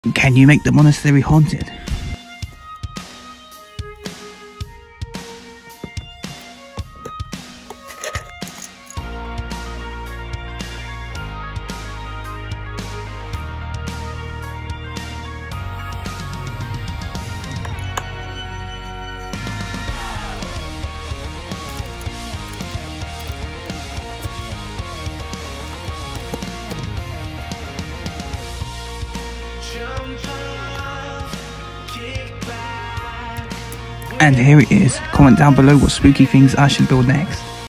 Can you make the monastery haunted? And here it is. Comment down below what spooky things I should build next.